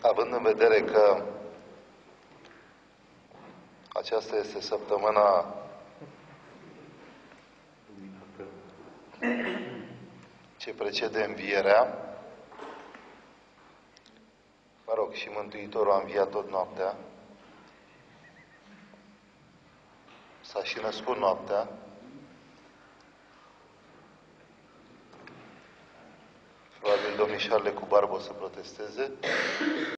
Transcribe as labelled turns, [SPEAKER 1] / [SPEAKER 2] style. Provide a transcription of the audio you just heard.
[SPEAKER 1] având în vedere că aceasta este săptămâna ce precede învierea, mă rog, și Mântuitorul a înviat tot noaptea, s-a și născut noaptea, probabil domnișoarele cu barbă o să protesteze.